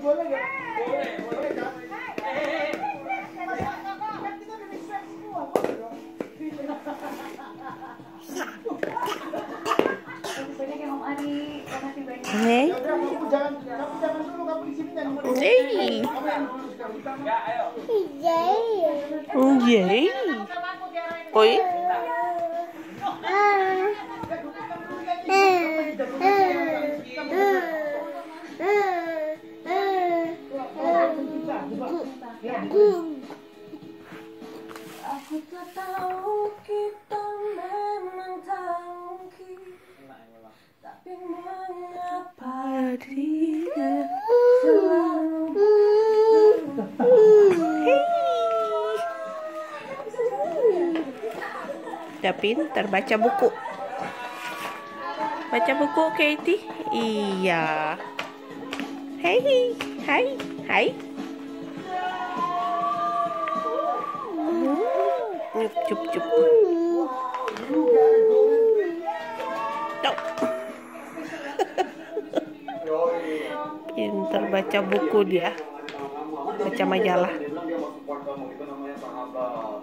Boleh nggak? Boleh kan? Kita udah mixer semua, boleh dong? Banyak yang Om Ari, makasih banyak. Ya udah, kamu jangan dulu, kamu di sini dan kamu yang dulu sekali. Ya, ayo. Oi. Aku tak tahu kita memang tahu tapi mengapa dia selalu Udah pintar baca buku. Baca buku, Cathy. Iya. Hai, hai, hai. Cup, cup. Tuh. Pintar baca buku dia. Baca majalah.